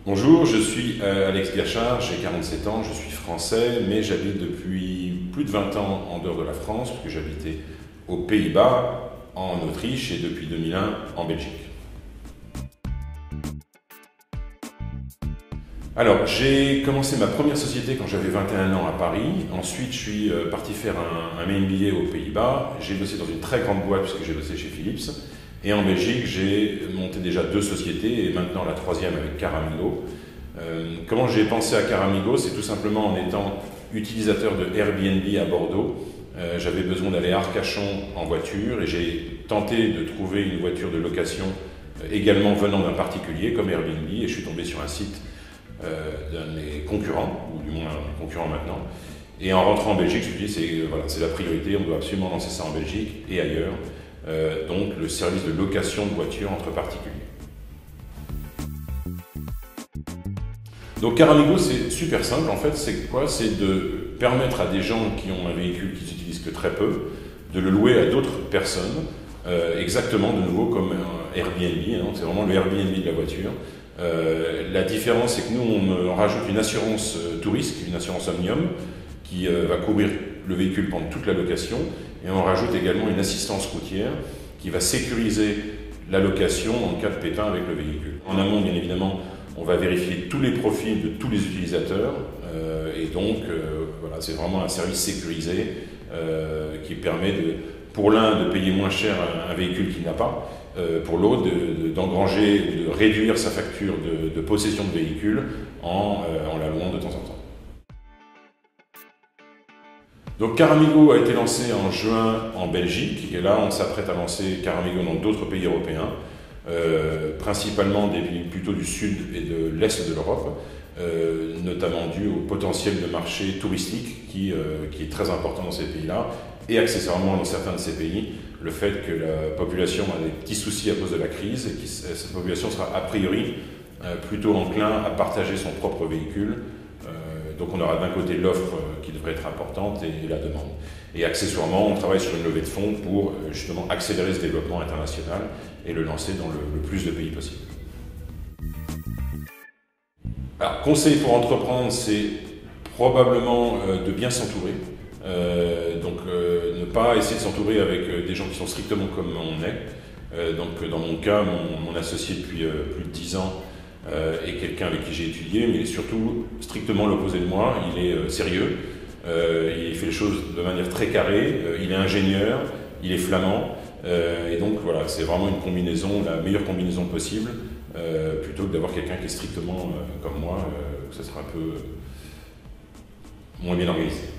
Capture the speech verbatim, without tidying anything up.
Bonjour, je suis euh, Alex Gachard, j'ai quarante-sept ans, je suis français, mais j'habite depuis plus de vingt ans en dehors de la France, puisque j'habitais aux Pays-Bas, en Autriche et depuis deux mille un en Belgique. Alors, j'ai commencé ma première société quand j'avais vingt et un ans à Paris. Ensuite, je suis euh, parti faire un, un M B A aux Pays-Bas. J'ai bossé dans une très grande boîte puisque j'ai bossé chez Philips. Et en Belgique, j'ai monté déjà deux sociétés et maintenant la troisième avec Caramigo. Euh, comment j'ai pensé à Caramigo? C'est tout simplement en étant utilisateur de Airbnb à Bordeaux. Euh, j'avais besoin d'aller à Arcachon en voiture et j'ai tenté de trouver une voiture de location euh, également venant d'un particulier comme Airbnb et je suis tombé sur un site euh, d'un de mes concurrents, ou du moins un concurrent maintenant. Et en rentrant en Belgique, je me suis dit c'est voilà, c'est la priorité, on doit absolument lancer ça en Belgique et ailleurs. Euh, donc le service de location de voitures entre particuliers. Donc Caramigo, c'est super simple en fait, c'est quoi? C'est de permettre à des gens qui ont un véhicule qu'ils n'utilisent que très peu, de le louer à d'autres personnes, euh, exactement de nouveau comme un Airbnb, hein, c'est vraiment le Airbnb de la voiture. Euh, la différence, c'est que nous, on, on rajoute une assurance euh, tout risque, une assurance Omnium, qui euh, va couvrir le véhicule pendant toute la location, et on rajoute également une assistance routière qui va sécuriser la location en cas de pépin avec le véhicule. En amont, bien évidemment, on va vérifier tous les profils de tous les utilisateurs, euh, et donc euh, voilà, c'est vraiment un service sécurisé euh, qui permet de, pour l'un de payer moins cher un, un véhicule qu'il n'a pas, euh, pour l'autre d'engranger, de, de, de réduire sa facture de, de possession de véhicule en, euh, en la louant de temps en temps. Donc Caramigo a été lancé en juin en Belgique et là on s'apprête à lancer Caramigo dans d'autres pays européens, euh, principalement des pays plutôt du sud et de l'est de l'Europe, euh, notamment dû au potentiel de marché touristique qui, euh, qui est très important dans ces pays-là et accessoirement dans certains de ces pays, le fait que la population a des petits soucis à cause de la crise et que cette population sera a priori euh, plutôt enclin à partager son propre véhicule. Donc on aura d'un côté l'offre qui devrait être importante et la demande. Et accessoirement, on travaille sur une levée de fonds pour justement accélérer ce développement international et le lancer dans le, le plus de pays possible. Alors, conseil pour entreprendre, c'est probablement euh, de bien s'entourer. Euh, donc euh, ne pas essayer de s'entourer avec euh, des gens qui sont strictement comme on est. Euh, donc dans mon cas, mon, mon associé depuis euh, plus de dix ans, Euh, et quelqu'un avec qui j'ai étudié, mais il est surtout strictement l'opposé de moi. Il est euh, sérieux, euh, il fait les choses de manière très carrée, euh, il est ingénieur, il est flamand, euh, et donc voilà, c'est vraiment une combinaison, la meilleure combinaison possible, euh, plutôt que d'avoir quelqu'un qui est strictement euh, comme moi, euh, ça sera un peu moins bien organisé.